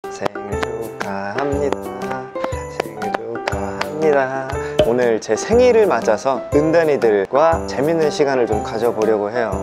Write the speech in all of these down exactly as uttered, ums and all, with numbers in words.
생일 축하합니다. 생일 축하합니다. 오늘 제 생일을 맞아서 은단이들과 재밌는 시간을 좀 가져보려고 해요.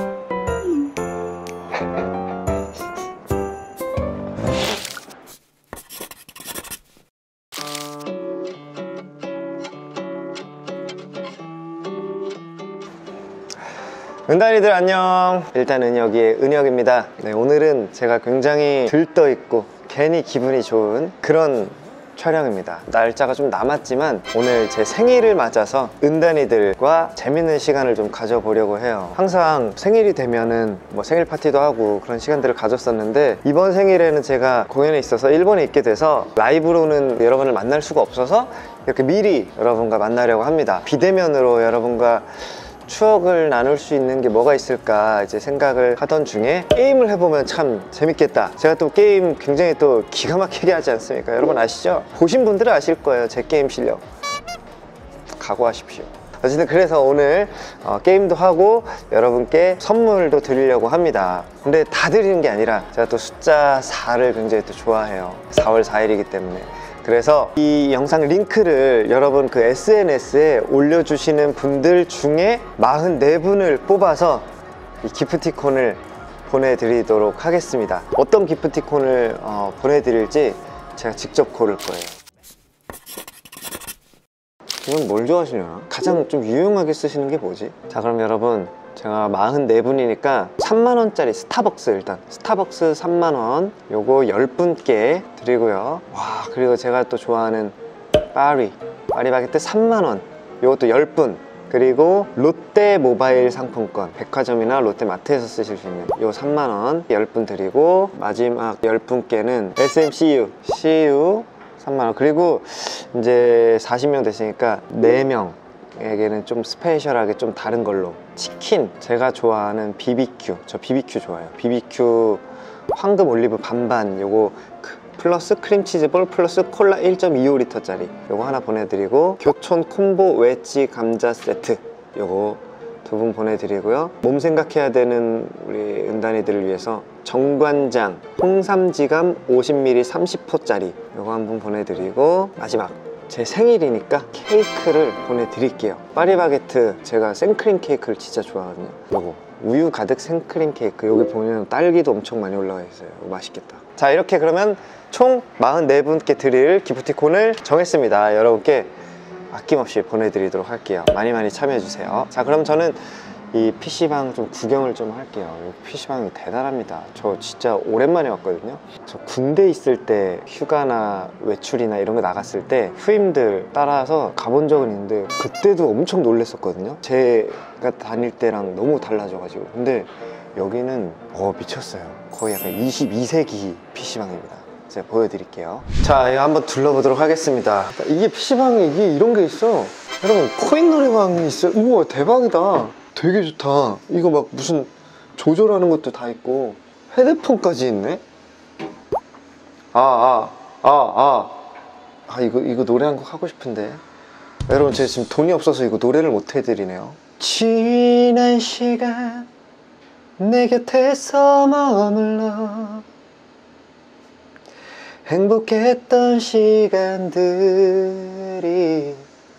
은단이들 안녕. 일단 은혁이의 은혁입니다. 네, 오늘은 제가 굉장히 들떠있고 괜히 기분이 좋은 그런 촬영입니다. 날짜가 좀 남았지만 오늘 제 생일을 맞아서 은단이들과 재밌는 시간을 좀 가져보려고 해요. 항상 생일이 되면은 뭐 생일 파티도 하고 그런 시간들을 가졌었는데, 이번 생일에는 제가 공연에 있어서 일본에 있게 돼서 라이브로는 여러분을 만날 수가 없어서 이렇게 미리 여러분과 만나려고 합니다. 비대면으로 여러분과 추억을 나눌 수 있는 게 뭐가 있을까 이제 생각을 하던 중에 게임을 해보면 참 재밌겠다. 제가 또 게임 굉장히 또 기가 막히게 하지 않습니까? 여러분 아시죠? 보신 분들은 아실 거예요. 제 게임 실력 각오하십시오. 어쨌든 그래서 오늘 어, 게임도 하고 여러분께 선물도 드리려고 합니다. 근데 다 드리는 게 아니라 제가 또 숫자 사를 굉장히 또 좋아해요. 사월 사일이기 때문에. 그래서 이 영상 링크를 여러분 그 에스엔에스에 올려주시는 분들 중에 사십사 분을 뽑아서 이 기프티콘을 보내드리도록 하겠습니다. 어떤 기프티콘을 어, 보내드릴지 제가 직접 고를 거예요. 이건 뭘 좋아하시려나? 가장 좀 유용하게 쓰시는 게 뭐지? 자, 그럼 여러분 제가 사십사 분이니까 삼만 원짜리 스타벅스, 일단 스타벅스 삼만 원 요거 열 분께 드리고요. 와, 그리고 제가 또 좋아하는 파리 파리바게뜨 삼만 원 요것도 열 분, 그리고 롯데 모바일 상품권 백화점이나 롯데마트에서 쓰실 수 있는 요 삼만 원 열 분 드리고, 마지막 열 분께는 에스엠씨유 씨유 삼만 원, 그리고 이제 사십 명 됐으니까 네 명 에게는 좀 스페셜하게 좀 다른 걸로 치킨, 제가 좋아하는 비비큐, 저 비비큐 좋아해요. 비비큐 황금 올리브 반반 요거 플러스 크림치즈볼 플러스 콜라 일 점 이오 리터짜리 요거 하나 보내드리고, 교촌 콤보 웨지 감자 세트 요거 두 분 보내드리고요. 몸 생각해야 되는 우리 은단이들을 위해서 정관장 홍삼지감 오십 밀리리터 삼십 호짜리 요거 한 분 보내드리고, 마지막 제 생일이니까 케이크를 보내드릴게요. 파리바게뜨 제가 생크림 케이크를 진짜 좋아하거든요. 요거 우유 가득 생크림 케이크, 여기 보면 딸기도 엄청 많이 올라가 있어요. 맛있겠다. 자, 이렇게 그러면 총 사십사 분께 드릴 기프티콘을 정했습니다. 여러분께 아낌없이 보내드리도록 할게요. 많이 많이 참여해주세요. 자, 그럼 저는 이 피시방 좀 구경을 좀 할게요. 이 피시방이 대단합니다. 저 진짜 오랜만에 왔거든요. 저 군대 있을 때 휴가나 외출이나 이런 거 나갔을 때 후임들 따라서 가본 적은 있는데 그때도 엄청 놀랬었거든요. 제가 다닐 때랑 너무 달라져가지고. 근데 여기는 어 미쳤어요. 거의 약간 이십이 세기 피시방입니다. 제가 보여드릴게요. 자, 이거 한번 둘러보도록 하겠습니다. 이게 피시방에 이게 이런 게 있어. 여러분, 코인 노래방이 있어요. 우와, 대박이다. 되게 좋다. 이거 막 무슨 조절하는 것도 다 있고 헤드폰까지 있네. 아, 아, 아, 아, 아, 이거 이거 노래 한 곡 하고 싶은데. 여러분, 제가 지금 돈이 없어서 이거 노래를 못 해드리네요. 지난 시간 내 곁에서 머물러 행복했던 시간들이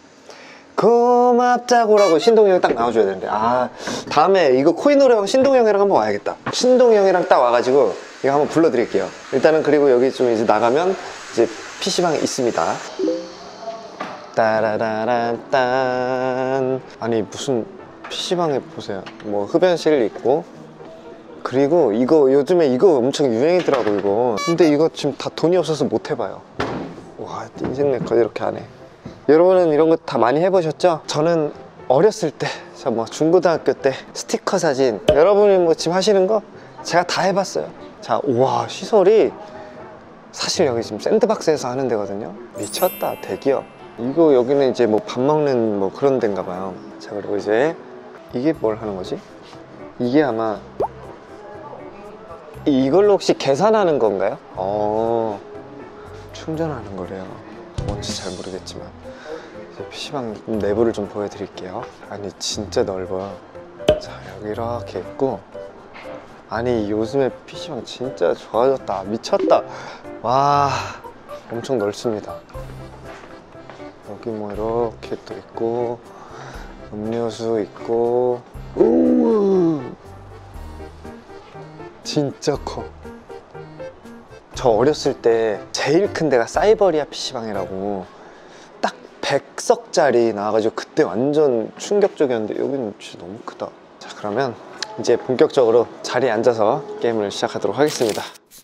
고맙다고라고 신동이 형이 딱 나와줘야 되는데, 아, 다음에 이거 코인 노래방 신동이 형이랑 한번 와야겠다. 신동이 형이랑 딱 와가지고 이거 한번 불러드릴게요. 일단은. 그리고 여기 좀 이제 나가면 이제 피시방이 있습니다. 따라라란딴. 아니 무슨 피시방에 보세요. 뭐 흡연실 있고, 그리고 이거 요즘에 이거 엄청 유행이더라고 이거. 근데 이거 지금 다 돈이 없어서 못 해봐요. 와, 인생 내거 이렇게 안 해. 여러분은 이런 거 다 많이 해보셨죠? 저는 어렸을 때, 저 뭐 중고등학교 때 스티커 사진, 여러분이 뭐 지금 하시는 거 제가 다 해봤어요. 자, 우와, 시설이 사실 여기 지금 샌드박스에서 하는 데거든요. 미쳤다, 대기업. 이거 여기는 이제 뭐 밥 먹는 뭐 그런 데인가 봐요. 자, 그리고 이제 이게 뭘 하는 거지? 이게 아마 이걸로 혹시 계산하는 건가요? 어, 충전하는 거래요. 뭔지 잘 모르겠지만. 피시방 내부를 좀 보여드릴게요. 아니 진짜 넓어요. 자, 여기 이렇게 있고 아니 요즘에 피시방 진짜 좋아졌다. 미쳤다. 와 엄청 넓습니다. 여기 뭐 이렇게 또 있고 음료수 있고. 우와 진짜 커. 저 어렸을 때 제일 큰 데가 사이버리아 피시방이라고 딱 백 석짜리 나와가지고 그때 완전 충격적이었는데 여기는 진짜 너무 크다. 자 그러면 이제 본격적으로 자리에 앉아서 게임을 시작하도록 하겠습니다.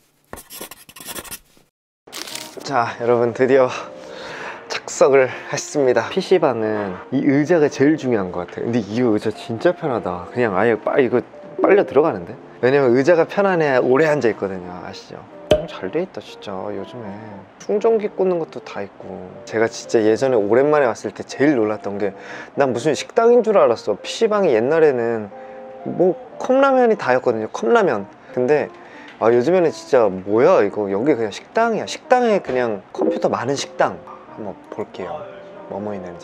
자 여러분 드디어 착석을 했습니다. 피시방은 이 의자가 제일 중요한 것 같아요. 근데 이 의자 진짜 편하다. 그냥 아예 빠 이거 빨려 들어가는데? 왜냐면 의자가 편안해야 오래 앉아 있거든요. 아시죠? 잘 돼 있다 진짜. 요즘에 충전기 꽂는 것도 다 있고. 제가 진짜 예전에 오랜만에 왔을 때 제일 놀랐던 게 난 무슨 식당인 줄 알았어. 피시방이 옛날에는 뭐 컵라면이 다였거든요. 컵라면. 근데 아 요즘에는 진짜 뭐야 이거. 여기 그냥 식당이야. 식당에 그냥 컴퓨터 많은 식당. 한번 볼게요. 뭐뭐 있는지.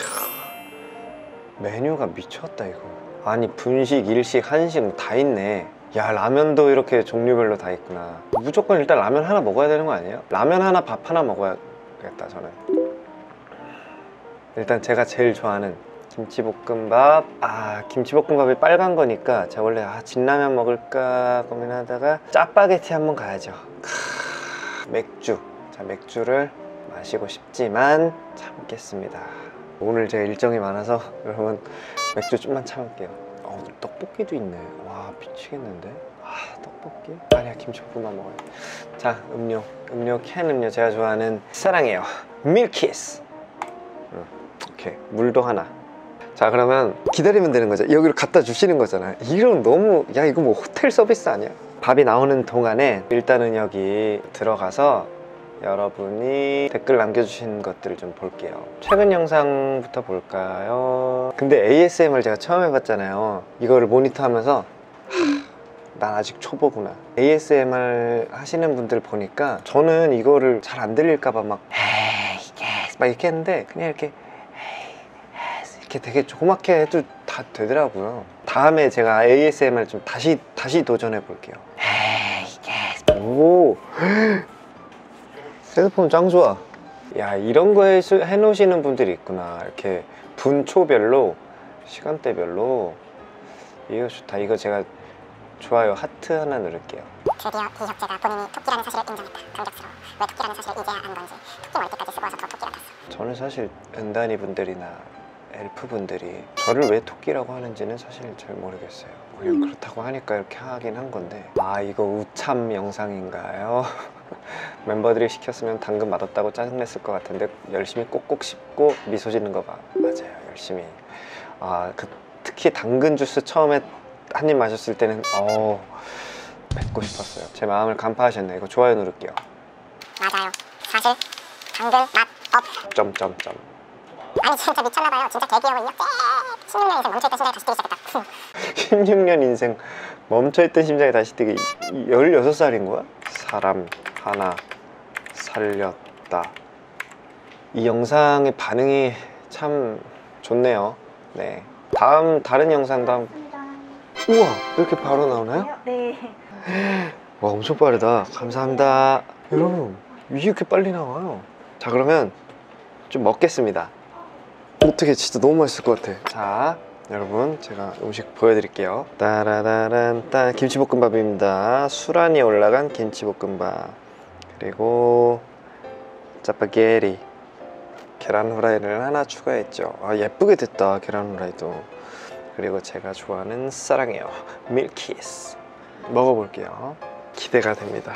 캬, 메뉴가 미쳤다 이거. 아니 분식, 일식, 한식 다 있네. 야 라면도 이렇게 종류별로 다 있구나. 무조건 일단 라면 하나 먹어야 되는 거 아니에요? 라면 하나 밥 하나 먹어야겠다 저는. 일단 제가 제일 좋아하는 김치볶음밥. 아 김치볶음밥이 빨간 거니까 제가 원래 아 진라면 먹을까 고민하다가 짜파게티 한번 가야죠. 크, 맥주. 자 맥주를 마시고 싶지만 참겠습니다. 오늘 제가 일정이 많아서 여러분 맥주 좀만 참을게요. 어, 떡볶이도 있네. 와 미치겠는데. 아 떡볶이? 아니야 김치볶음밥 먹어요. 자 음료. 음료 캔 음료 제가 좋아하는 사랑해요 밀키스. 음, 오케이 물도 하나. 자 그러면 기다리면 되는 거죠. 여기로 갖다 주시는 거잖아요. 이런 너무 야 이거 뭐 호텔 서비스 아니야? 밥이 나오는 동안에 일단은 여기 들어가서 여러분이 댓글 남겨주신 것들을 좀 볼게요. 최근 영상부터 볼까요? 근데 에이에스엠알 제가 처음 해봤잖아요. 이거를 모니터하면서 난 아직 초보구나. 에이에스엠알 하시는 분들 보니까 저는 이거를 잘 안 들릴까봐 막 막 이렇게 했는데 그냥 이렇게 이렇게 되게 조그맣게 해도 다 되더라고요. 다음에 제가 에이에스엠알 좀 다시 다시 도전해 볼게요. 오 핸드폰 짱 좋아. 야 이런 거 해, 해놓으시는 분들이 있구나. 이렇게 분초별로 시간대별로. 이거 좋다. 이거 제가 좋아요 하트 하나 누를게요. 드디어 이 혁재가 본인이 토끼라는 사실을 인정했다. 감격스러워. 왜 토끼라는 사실을 이제야 안 건지. 토끼 머리 때까지 쓰고 와서 더 토끼 같았어. 저는 사실 은단이 분들이나 엘프 분들이 저를 왜 토끼라고 하는지는 사실 잘 모르겠어요. 그냥 그렇다고 하니까 이렇게 하긴 한 건데. 아 이거 우참 영상인가요? 멤버들이 시켰으면 당근 맛없다고 짜증냈을 것 같은데 열심히 꼭꼭 씹고 미소 짓는 거 봐. 맞아요 열심히. 아 그 특히 당근 주스 처음에 한 입 마셨을 때는 어 뱉고 싶었어요. 제 마음을 간파하셨네. 이거 좋아요 누를게요. 맞아요. 사실 당근 맛 없. 점점점. 아니 진짜 미쳤나봐요. 진짜 개귀여운 역대 십육 년 인생 멈춰있던 심장이 다시 뛰기 시작했다. 십육 년 인생 멈춰있던 심장이 다시 뛰기. 열여섯 살인 거야? 사람 하나 살렸다. 이 영상의 반응이 참 좋네요. 네. 다음 다른 영상도 한... 우와 이렇게 바로 나오나요? 네. 와 엄청 빠르다. 감사합니다. 여러분 이렇게 빨리 나와요. 자 그러면 좀 먹겠습니다. 어떻게 진짜 너무 맛있을 것 같아. 자 여러분 제가 음식 보여드릴게요. 따라라란 따 김치볶음밥입니다. 수란이 올라간 김치볶음밥. 그리고 짜파게티 계란 후라이를 하나 추가했죠. 아 예쁘게 됐다 계란 후라이도. 그리고 제가 좋아하는 사랑해요 밀키스. 먹어볼게요. 기대가 됩니다.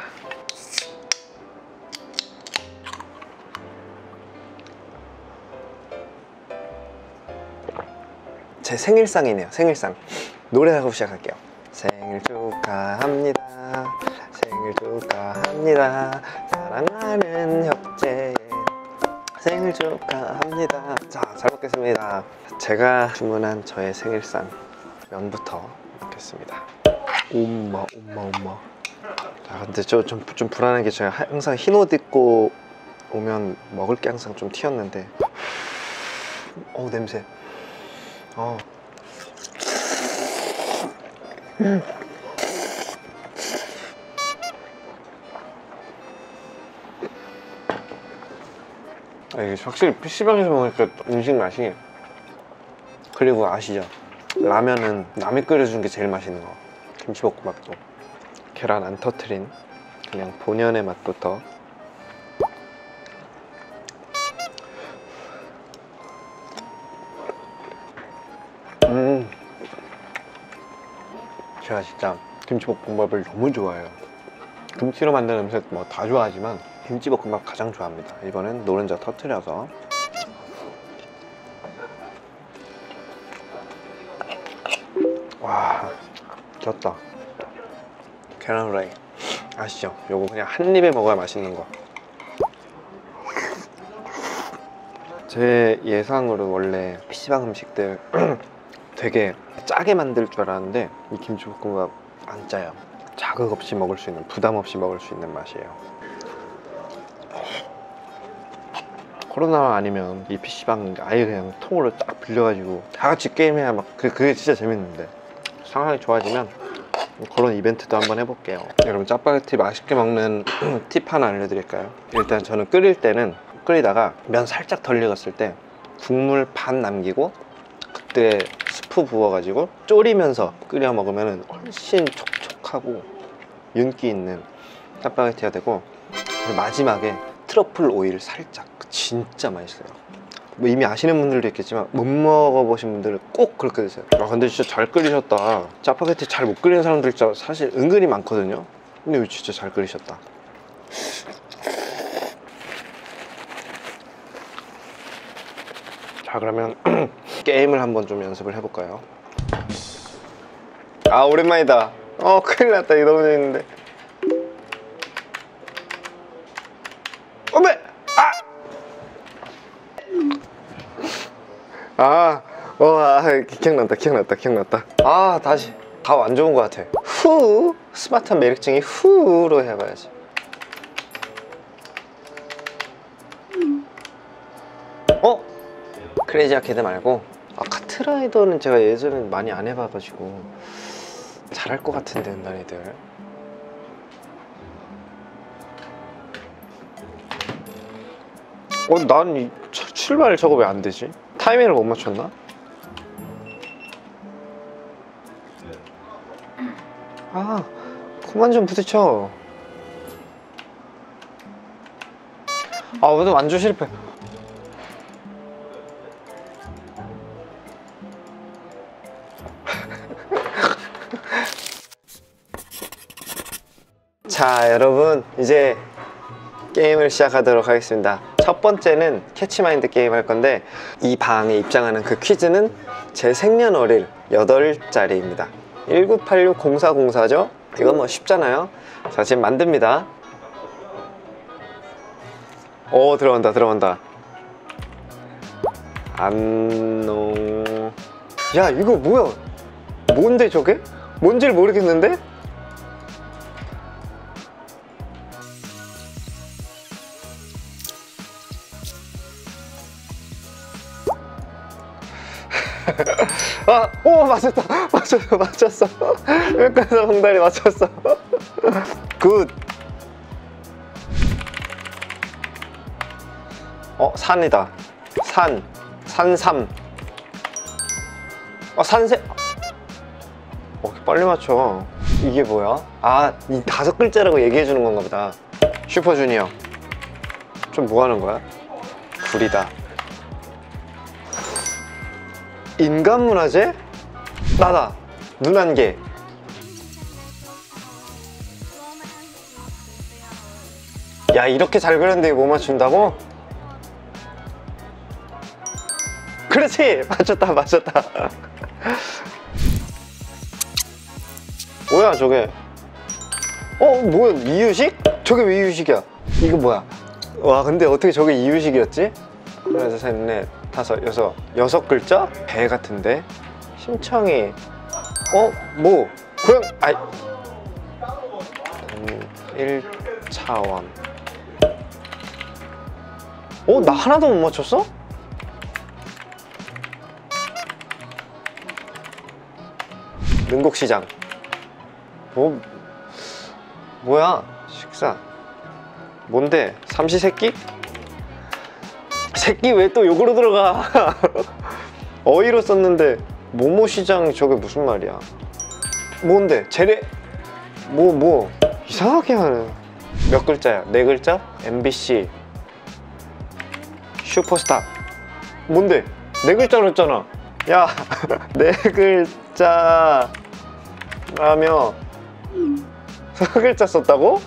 제 생일상이네요. 생일상. 노래하고 시작할게요. 생일 축하합니다. 생일 축하합니다. 사랑하는 혁재 생일 축하합니다. 자, 잘 먹겠습니다. 제가 주문한 저의 생일상 면부터 먹겠습니다. 엄마 엄마 엄마. 자, 근데 저 좀 좀 불안한 게 제가 항상 흰 옷 입고 오면 먹을 게 항상 좀 튀었는데. 어 냄새. 어. 음. 아, 이게 확실히 피시방에서 먹으니까 음식 맛이. 그리고 아시죠? 라면은 남이 끓여준 게 제일 맛있는 거. 김치볶음밥도 계란 안 터트린 그냥 본연의 맛부터. 음, 제가 진짜 김치볶음밥을 너무 좋아해요. 김치로 만든 음식 뭐 다 좋아하지만 김치볶음밥 가장 좋아합니다. 이번엔 노른자 터트려서. 와, 졌다. 계란 후라이 아시죠? 요거 그냥 한 입에 먹어야 맛있는 거. 제 예상으로 원래 피시방 음식들 되게 짜게 만들 줄 알았는데 이 김치볶음밥 안 짜요. 자극 없이 먹을 수 있는, 부담 없이 먹을 수 있는 맛이에요. 코로나 아니면 이 피시방 아예 그냥 통으로 딱 빌려가지고 다 같이 게임해야 막 그, 그게 진짜 재밌는데 상황이 좋아지면 그런 이벤트도 한번 해볼게요. 여러분, 짜파게티 맛있게 먹는 팁 하나 알려드릴까요? 일단 저는 끓일 때는 끓이다가 면 살짝 덜 익었을 때 국물 반 남기고 그때 스프 부어가지고 졸이면서 끓여 먹으면 훨씬 촉촉하고 윤기 있는 짜파게티가 되고, 마지막에 트러플 오일 살짝, 진짜 맛있어요. 뭐 이미 아시는 분들도 있겠지만 못 먹어보신 분들은 꼭 그렇게 드세요. 아 근데 진짜 잘 끓이셨다. 짜파게티 잘 못 끓이는 사람들 진짜 사실 은근히 많거든요. 근데 이거 진짜 잘 끓이셨다. 자, 그러면 게임을 한번 좀 연습을 해볼까요? 아, 오랜만이다. 어, 큰일 났다. 이거 너무 재밌는데. 어메! 아! 아, 어, 아, 기억났다, 기억났다, 기억났다. 아, 다시. 다 안 좋은 것 같아. 후! 스마트한 매력증이 후로 해봐야지. 어? 크레이지 아케이드 말고, 아, 카트라이더는 제가 예전에 많이 안 해봐가지고 잘할 것 같은데, 은단이들. 어, 난 이 출발 저거 왜 안 되지? 타이밍을 못 맞췄나? 아, 그만 좀 부딪혀. 아, 오늘 완전 실패. 자, 여러분, 이제 게임을 시작하도록 하겠습니다. 첫 번째는 캐치마인드 게임 할 건데, 이 방에 입장하는 그 퀴즈는 제 생년월일 여덟 자리입니다. 일구팔육 공사공사죠? 이건 뭐 쉽잖아요. 자, 지금 만듭니다. 오, 들어간다, 들어간다. 안농. 야, 이거 뭐야? 뭔데 저게? 뭔지를 모르겠는데? 아, 오, 맞았다, 맞췄어, 맞췄어. 여기까지 홍다리 맞췄어. 굿. 어, 산이다. 산, 산삼. 어, 산세. 어, 빨리 맞춰. 이게 뭐야? 아, 이 다섯 글자라고 얘기해 주는 건가 보다. 슈퍼주니어. 좀 뭐 하는 거야? 불이다. 인간문화재? 나다. 눈 한 개. 야, 이렇게 잘 그렸는데 이거 못 맞춘다고? 그렇지! 맞췄다, 맞췄다. 뭐야 저게? 어, 뭐야, 이유식? 저게 왜 이유식이야? 이거 뭐야? 와, 근데 어떻게 저게 이유식이었지? 하나, 둘, 셋, 넷, 다섯, 여섯. 여섯 글자? 배 같은데? 심청이. 어? 뭐? 고양, 아이. 음, 일 차원. 어? 나 하나도 못 맞췄어? 능곡시장. 뭐, 뭐야? 식사. 뭔데? 삼시세끼? 새끼 왜 또 욕으로 들어가? 어이로 썼는데 모모시장 저게 무슨 말이야? 뭔데? 재래... 뭐 뭐 이상하게 하네. 몇 글자야? 네 글자? 엠비씨 슈퍼스타. 뭔데? 네 글자로 했잖아. 야, 네 글자라며 세 글자 썼다고?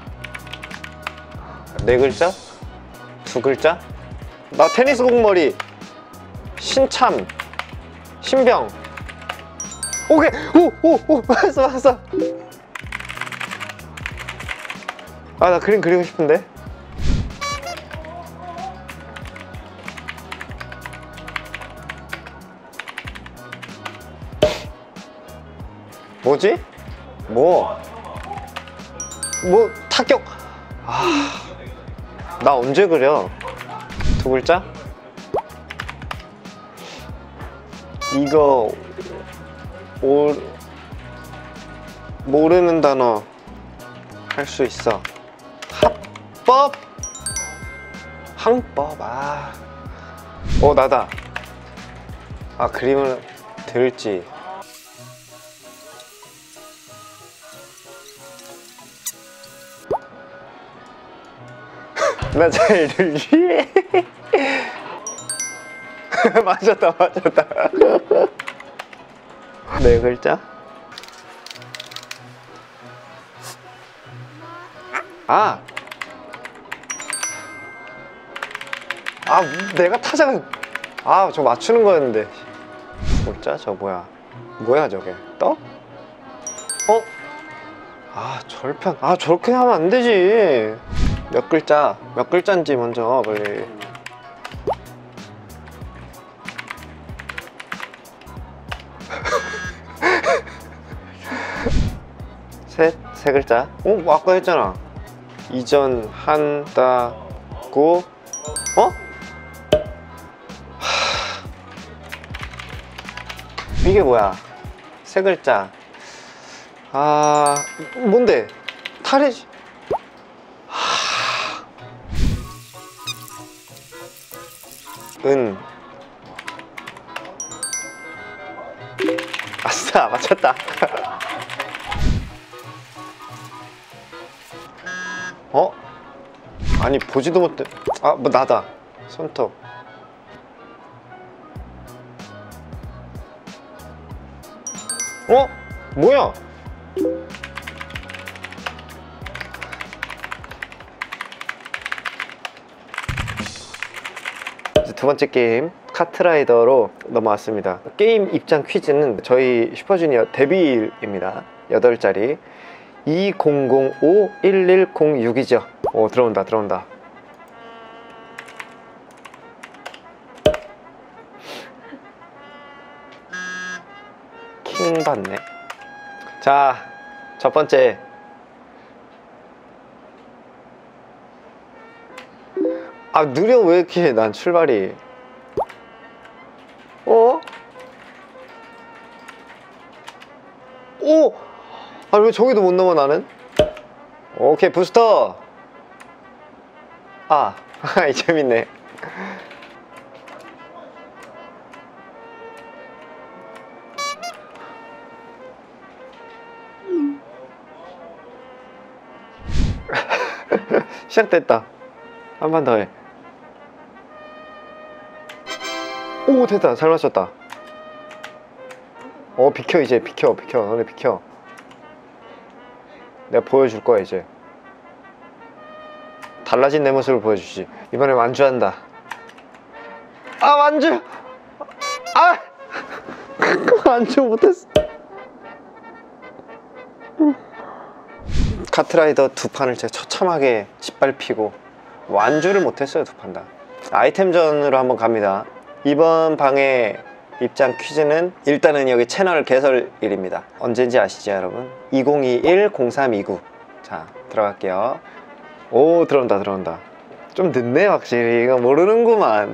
네 글자? 두 글자? 나 테니스 공머리 신참 신병. 오케이. 오오오 맞았어 맞았어. 아, 나 그림 그리고 싶은데. 뭐지? 뭐? 뭐 타격? 아, 나 언제 그려? 두 글자? 이거 오, 모르는 단어 할 수 있어. 합법? 항법. 아, 어 나다. 아, 그림을 들지. 나 잘 들지? 맞았다 맞았다. 네 글자? 아! 아, 내가 타자는... 아, 저 맞추는 거였는데. 글자? 저 뭐야? 뭐야 저게? 떡? 어? 아, 절편. 아, 저렇게 하면 안 되지. 몇 글자? 몇 글자인지 먼저 빨리. 셋, 세 글자. 어? 뭐 아까 했잖아. 이전한다고. 어? 하... 이게 뭐야? 세 글자. 아, 뭔데? 탈의... 하... 은. 아싸, 맞췄다. 어? 아니, 보지도 못해. 아, 뭐 나다. 손톱. 어? 뭐야? 이제 두 번째 게임 카트라이더로 넘어왔습니다. 게임 입장 퀴즈는 저희 슈퍼주니어 데뷔일입니다. 여덟 자리 이공공오 일일공육이죠. 오, 들어온다 들어온다. 킹 받네. 자, 첫 번째. 아, 느려. 왜 이렇게 난 출발이. 어? 오! 아, 왜 저기도 못 넘어 나는? 오케이, 부스터. 아, 이 재밌네. 시작됐다. 한 번 더 해. 오, 됐다. 잘 맞췄다. 어, 비켜. 이제 비켜 비켜. 너네 비켜. 내가 보여줄 거야. 이제 달라진 내 모습을 보여주지. 이번에 완주한다. 아, 완주. 아 완주 못했어. 카트라이더 두 판을 제가 처참하게 짓밟히고 완주를 못했어요. 두 판 다. 아이템전으로 한번 갑니다. 이번 방의 입장 퀴즈는 일단은 여기 채널 개설일입니다. 언제인지 아시죠 여러분? 이공이일 공삼이구. 자, 들어갈게요. 오, 들어온다 들어온다. 좀 늦네 확실히. 이거 모르는구만.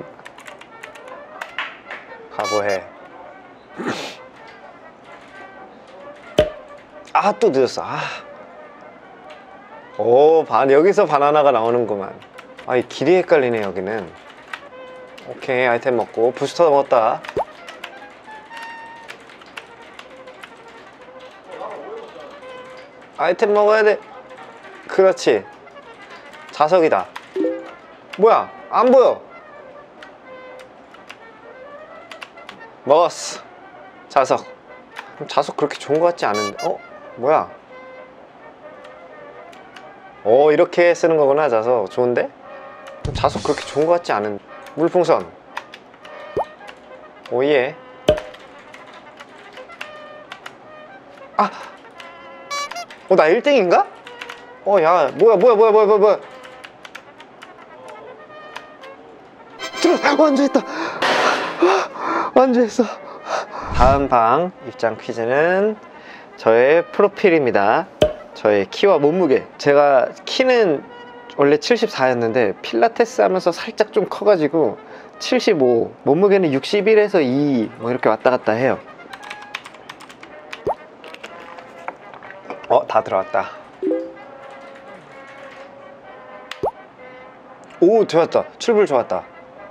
각오해. 아, 또 늦었어. 아, 오, 반, 여기서 바나나가 나오는구만. 아, 이 길이 헷갈리네, 여기는. 오케이, 아이템 먹고. 부스터 먹었다. 아이템 먹어야 돼. 그렇지. 자석이다. 뭐야? 안 보여. 먹었어. 자석. 자석 그렇게 좋은 것 같지 않은데. 어? 뭐야? 오, 이렇게 쓰는 거구나. 자석. 좋은데? 자석 그렇게 좋은 것 같지 않은데. 물풍선. 오예. 아! 어, 나 일 등인가? 어, 야, 뭐야, 뭐야, 뭐야, 뭐야, 뭐야, 뭐야. 들어, 완주했다. 완주했어. 다음 방 입장 퀴즈는 저의 프로필입니다. 저의 키와 몸무게. 제가 키는 원래 칠십사였는데 필라테스 하면서 살짝 좀 커가지고 칠십오, 몸무게는 육십일에서 이 뭐 이렇게 왔다 갔다 해요. 어, 다 들어왔다. 오, 좋았다. 출발 좋았다.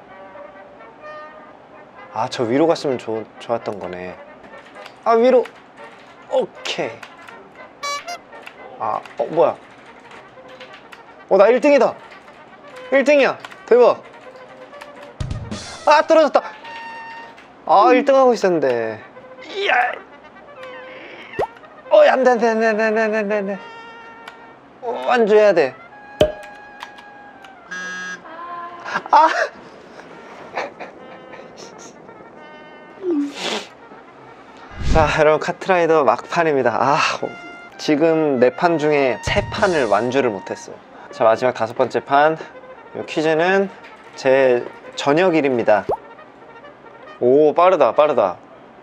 아, 저 위로 갔으면 좋, 좋았던 거네. 아, 위로. 오케이. 아, 어, 뭐야. 어, 나 일 등이다. 일 등이야. 대박. 아, 떨어졌다. 아, 일 등 하고 있었는데. 이야. 어, 안 돼, 안 돼, 안 돼, 안 돼, 안 돼, 안 돼, 안 돼. 어, 완주해야 돼. 아! 자, 여러분, 카트라이더 막판입니다. 아, 지금 네 판 중에 세 판을 완주를 못했어요. 자, 마지막 다섯 번째 판. 이 퀴즈는 제 저녁일입니다. 오, 빠르다, 빠르다.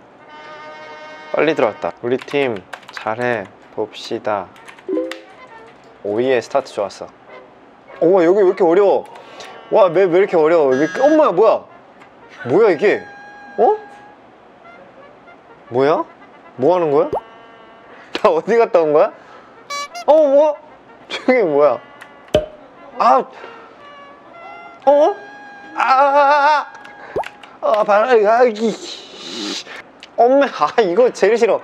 빨리 들어왔다. 우리 팀 잘해 봅시다. 오예, 스타트 좋았어. 오, 여기 왜 이렇게 어려워? 와, 왜, 왜 이렇게 어려워? 왜, 엄마야, 뭐야? 뭐야, 이게? 어? 뭐야? 뭐 하는 거야? 나 어디 갔다 온 거야? 어, 뭐? 저게 뭐야? 아, 어? 아, 아, 아, 바람, 아, 이, 엄마, 아, 이거 제일 싫어.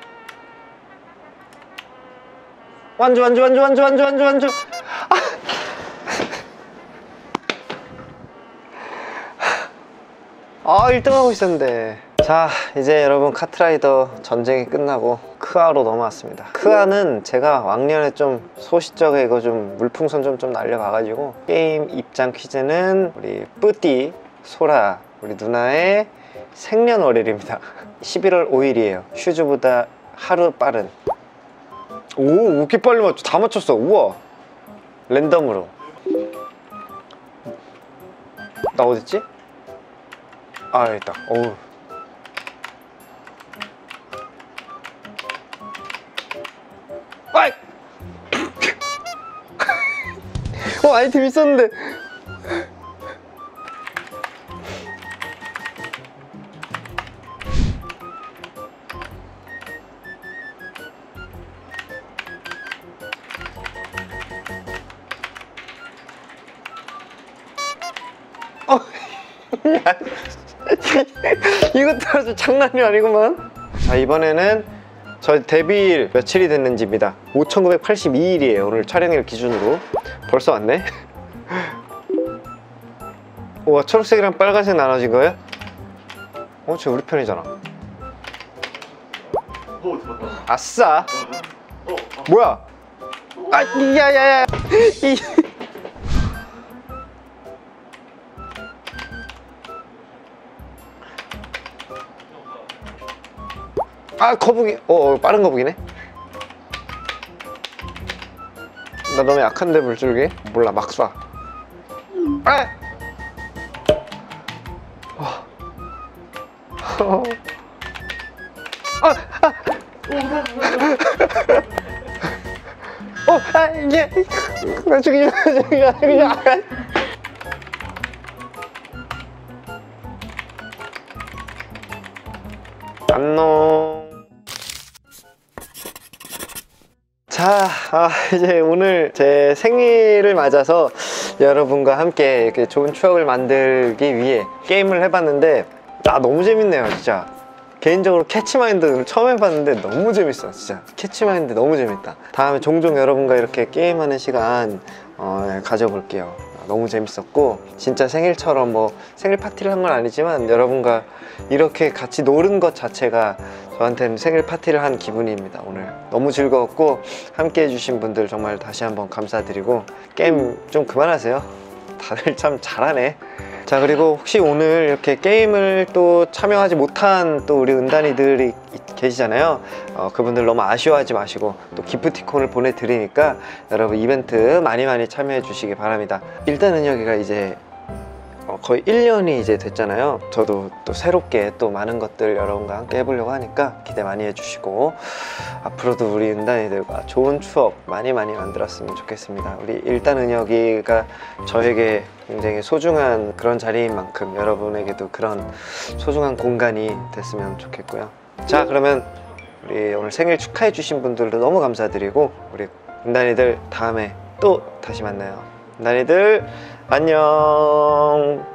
완주, 완주, 완주, 완주, 완주, 완주, 완주. 아, 아, 일 등 하고 있었는데. 자, 이제 여러분, 카트라이더 전쟁이 끝나고 크아로 넘어왔습니다. 크아는 제가 왕년에 좀 소시적에 이거 좀 물풍선 좀, 좀 날려가가지고 게임 입장 퀴즈는 우리 뿌띠 소라, 우리 누나의 생년월일입니다. 십일월 오일이에요 슈즈보다 하루 빠른. 오, 왜 이렇게 빨리 맞춰? 다 맞췄어. 우와. 랜덤으로. 나 어딨지? 아, 여기 있다. 어우. 아이! 어, 아이템 있었는데. 어. 야. 이것도 아주 장난이 아니구만. 자, 이번에는 저 데뷔일 며칠이 됐는지입니다. 오천구백팔십이 일이에요 오늘 촬영일 기준으로. 벌써 왔네. 우와, 초록색이랑 빨간색 나눠진 거예요? 어, 저 우리 편이잖아. 아싸. 뭐야? 아, 야야야. 이. 아, 거북이. 어, 어, 빠른 거북이네. 나 너무 약한데, 물줄기? 몰라, 막 쏴. 아! 어. 어. 아! 아! 어! 아! 이게! 나 죽이지 마, 죽이지 마, 죽이지 마. 안녕. 자, 자, 아, 이제 오늘 제 생일을 맞아서 여러분과 함께 이렇게 좋은 추억을 만들기 위해 게임을 해봤는데 아 너무 재밌네요 진짜. 개인적으로 캐치마인드 처음 해봤는데 너무 재밌어 진짜. 캐치마인드 너무 재밌다. 다음에 종종 여러분과 이렇게 게임하는 시간 어, 가져볼게요. 너무 재밌었고 진짜 생일처럼 뭐 생일 파티를 한 건 아니지만 여러분과 이렇게 같이 노는 것 자체가 저한테는 생일 파티를 한 기분입니다. 오늘 너무 즐거웠고 함께 해주신 분들 정말 다시 한번 감사드리고 게임 좀 그만하세요. 다들 참 잘하네. 자, 그리고 혹시 오늘 이렇게 게임을 또 참여하지 못한 또 우리 은단이들이 계시잖아요. 어, 그분들 너무 아쉬워하지 마시고 또 기프티콘을 보내드리니까 여러분 이벤트 많이 많이 참여해 주시기 바랍니다. 일단은 여기가 이제 어, 거의 일 년이 이제 됐잖아요. 저도 또 새롭게 또 많은 것들 여러분과 함께 해보려고 하니까 기대 많이 해주시고 앞으로도 우리 은단이들과 좋은 추억 많이 많이 만들었으면 좋겠습니다. 우리 일단 은혁이가 저에게 굉장히 소중한 그런 자리인 만큼 여러분에게도 그런 소중한 공간이 됐으면 좋겠고요. 자, 그러면 우리 오늘 생일 축하해 주신 분들도 너무 감사드리고 우리 은단이들 다음에 또 다시 만나요. 은단이들 안녕.